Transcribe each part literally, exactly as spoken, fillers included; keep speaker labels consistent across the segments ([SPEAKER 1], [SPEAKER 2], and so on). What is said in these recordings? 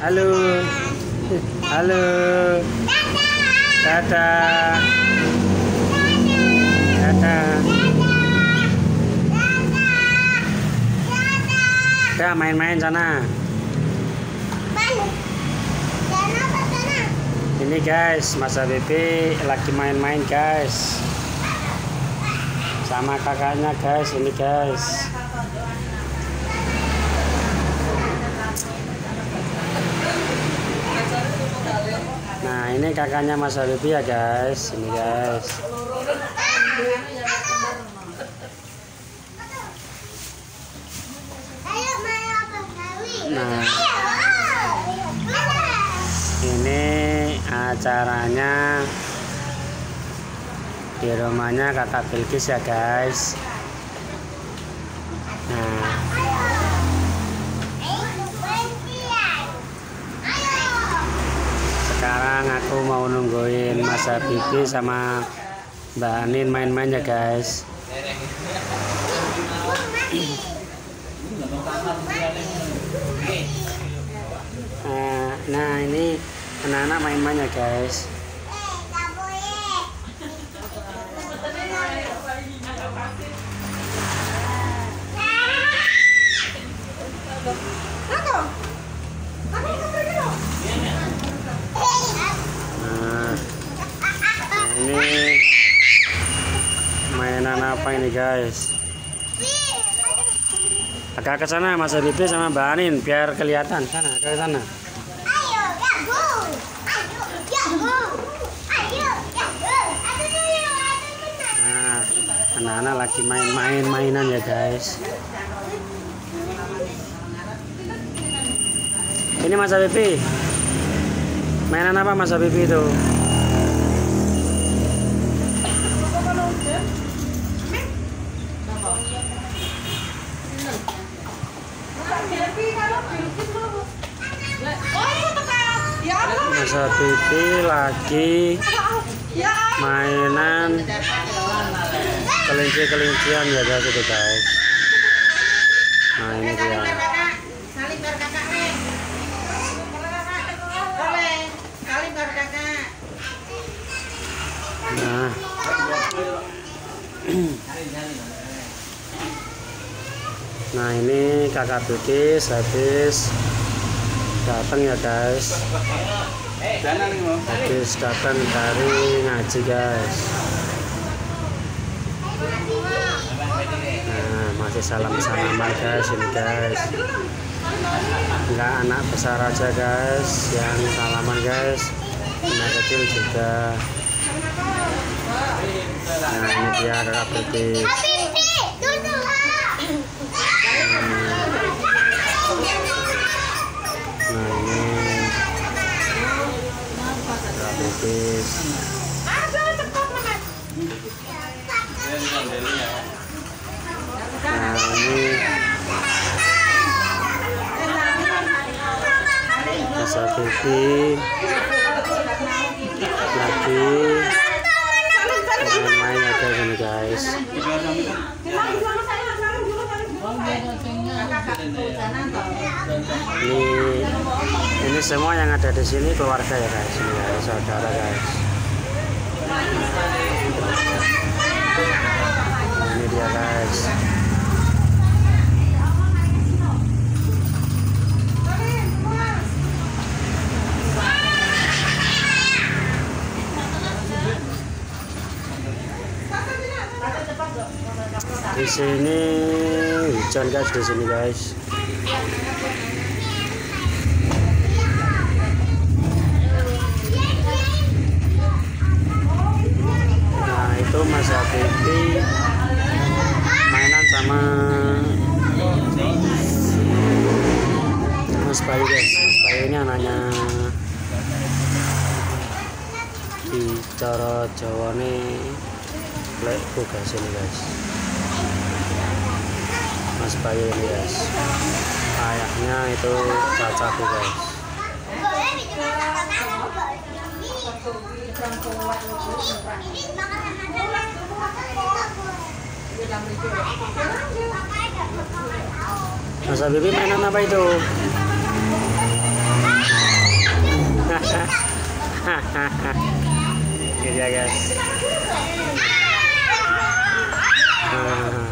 [SPEAKER 1] Halo. Halo. Dadah. Dadah. Udah main-main sana. Ini guys, Mas Habibi lagi main-main guys. Sama kakaknya guys, ini guys. Nah, ini kakaknya Mas Habibi ya guys, ini guys. Nah, ini acaranya di rumahnya kakak Bilkis ya guys. Nah, sekarang aku mau nungguin Mas Habibi sama Mbak Anin main-main ya guys. Nah, nah ini anak-anak main-main ya guys. Nah, ini mainan apa ini guys? Agak ke sana Mas Habibi sama Mbak Anin biar kelihatan. Sana, ke sana. Nah, anak-anak lagi main-main mainan ya guys. Ini Mas Habibi. Mainan apa Mas Habibi itu? Mas Habibi lagi mainan kelinci-kelincian ya guys itu guys. Nah ini dia. Nah, nah ini kakak Bilkis habis datang ya guys. Habis datang dari ngaji guys. Nah, masih salam-salaman guys ini guys. Enggak anak besar aja guys yang salaman guys, anak kecil juga. Nah ini dia kakak Bilkis. Nah ini kakak Bilkis. Nah ini Mas Habibi lagi main-main ya guys ini guys. Ini ini semua yang ada di sini keluarga ya guys, ini guys, saudara guys. Ini dia guys. Di sini hujan guys, di sini guys. Nah itu Mas Habibi mainan sama Mas Bayu guys. Mas Bayu ini anaknya di cara Jawa nih lekku guys ini guys. Mas Bayu ini guys, ayahnya itu cacaku guys. Mas Habibi mainan apa itu? Ini dia guys. Nah,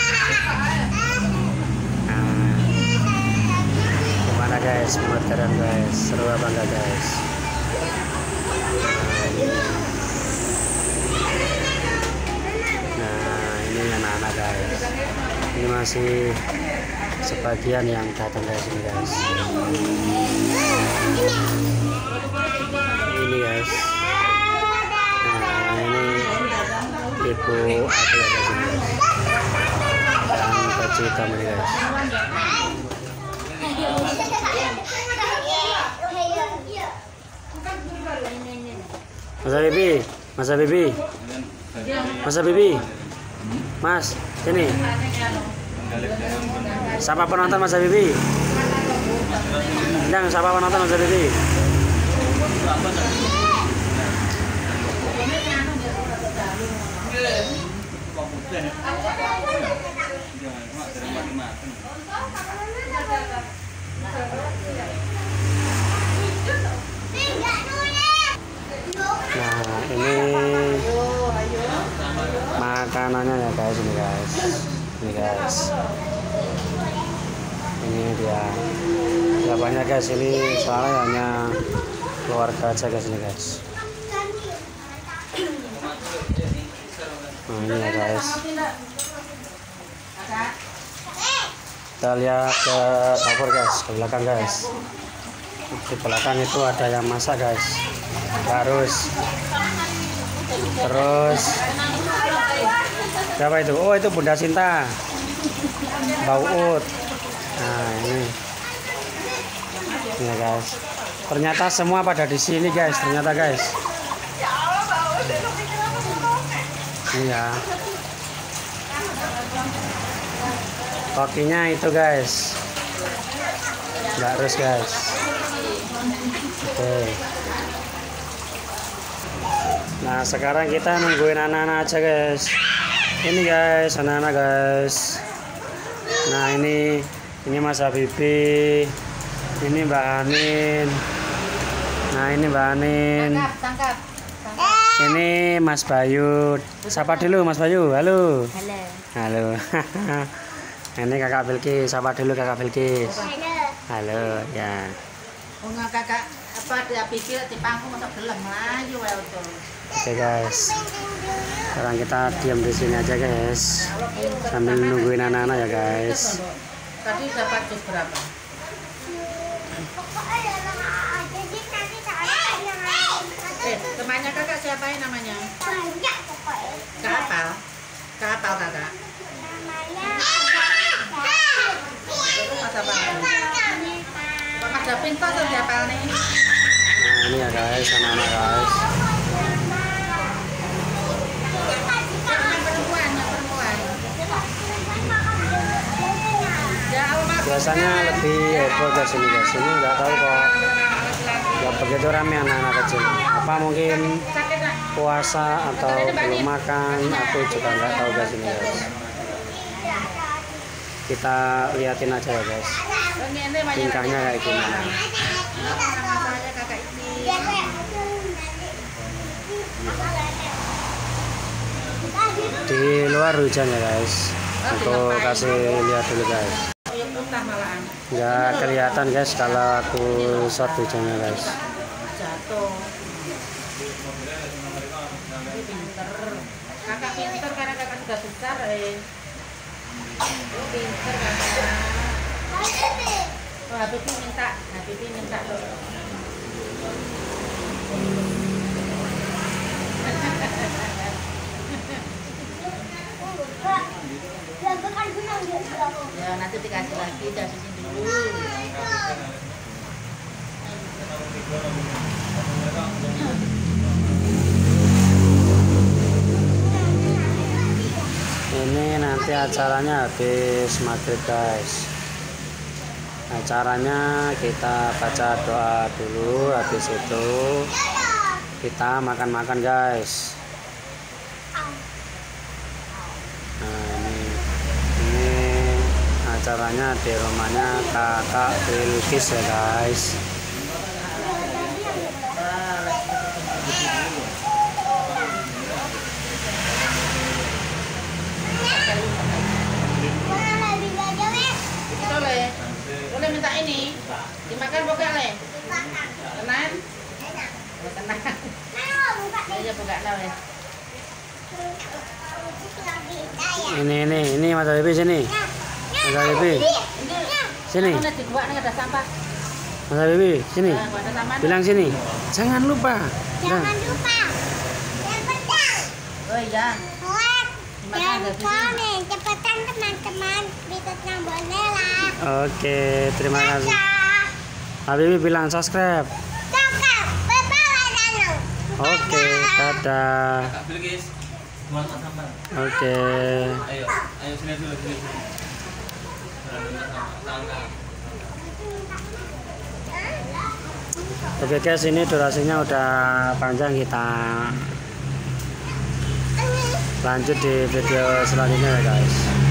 [SPEAKER 1] gimana guys, muat keren guys, seru apa enggak guys? Nah ini anak-anak guys, ini masih sebagian yang datang guys ini guys. Ini guys. Nah ini ibu aku ya guys ini guys. Yang baju hitam ini guys. Mas Bibi, Mas Bibi, Mas Bibi, Mas, sini. Siapa penonton Mas Bibi? Yang siapa penonton Mas Bibi? Nah ini makanannya ya guys, ini guys, ini guys, ini dia. Ya banyak guys, ini soalnya hanya keluarga aja guys ini guys. Nah ini ya guys. Kita lihat ke dapur guys, ke belakang guys. Di belakang itu ada yang masak guys. Harus. Terus siapa itu? Oh itu Bunda Sinta, Mbak Uut. Nah ini, ini ya guys. Ternyata semua pada di sini guys. Ternyata guys. Iya. Kokinya itu guys. Nggak harus guys. Oke. Nah sekarang kita nungguin anak-anak aja guys. Ini guys, anak-anak guys. Nah ini, ini Mas Habibi, ini Mbak Anin. Nah ini Mbak Anin.
[SPEAKER 2] Tangkap, tangkap.
[SPEAKER 1] Ini Mas Bayu. Sapa dulu Mas Bayu. Halo.
[SPEAKER 2] Halo.
[SPEAKER 1] Halo. Ini Kakak Bilkis. Sapa dulu Kakak Bilkis.
[SPEAKER 2] Halo.
[SPEAKER 1] Halo ya.
[SPEAKER 2] Bunga kakak apa dia pikir di pangku masuk gelem laju ya betul.
[SPEAKER 1] Oke guys. Sekarang kita diam di sini aja guys. Sambil nungguin anak-anak ya guys.
[SPEAKER 2] Tadi dapat jus berapa? Eh, temannya kakak siapa ya namanya?
[SPEAKER 3] Banyak pokoknya.
[SPEAKER 2] Kak Apal. Kak Apal kakak. Itu Mas Apal. Mas Dapin kok tuh Apal nih?
[SPEAKER 1] Nah ini ya guys, anak-anak guys.
[SPEAKER 2] Yang perempuan, yang perempuan. Ya, Allah.
[SPEAKER 1] Biasanya lebih heboh guys ini guys. Ini nggak tahu kok. Nggak begitu rame anak-anak kecil. Apa mungkin puasa atau belum makan? Aku juga nggak tahu guys ini guys. Kita liatin aja ya guys. Tingkahnya kayak gimana.
[SPEAKER 2] Namanya kakak ini.
[SPEAKER 1] Di luar hujan ya guys. Aku kasih lihat dulu guys. Nggak kelihatan guys kalau aku shot hujannya guys.
[SPEAKER 2] Jatuh. Pinter. Kakak pinter karena kakak sudah besar eh. Pinter kakak. Oh, Habibi minta, Habibi minta tuh. Ya nanti dikasih lagi, jasusin dulu.
[SPEAKER 1] Ini nanti acaranya habis maghrib guys. Acaranya kita baca doa dulu, habis itu kita makan-makan guys. Nah ini, ini acaranya di rumahnya Kakak Bilkis ya guys.
[SPEAKER 2] ini? Dimakan buka le? Tenan? Oh, tenan. Ayo buka le.
[SPEAKER 1] Ini ini ini Mas Habibie sini. Mas Habibie. Sini.
[SPEAKER 2] Mana di gua nih ada sampah.
[SPEAKER 1] Mas Habibie sini.
[SPEAKER 2] Nah, gua ada sampah.
[SPEAKER 1] Bilang sini. Jangan lupa.
[SPEAKER 3] Jangan lupa. Yang penting.
[SPEAKER 2] Oh iya.
[SPEAKER 3] Buat
[SPEAKER 2] Dimakan
[SPEAKER 3] dan
[SPEAKER 2] dari sini.
[SPEAKER 3] komen cepetan teman-teman Bitutnya Bonela.
[SPEAKER 1] Oke, terima kasih.
[SPEAKER 3] Dadah.
[SPEAKER 1] Habibie bilang subscribe.
[SPEAKER 3] Cakep. Bye-bye Danu.
[SPEAKER 1] Oke, dadah.
[SPEAKER 4] Kak Bilkis, buat sampah.
[SPEAKER 1] Oke.
[SPEAKER 4] Ayo, ayo sini dulu, sini dulu. Tangan kanan.
[SPEAKER 1] Oke guys, ini durasinya udah panjang, kita lanjut di video selanjutnya ya guys.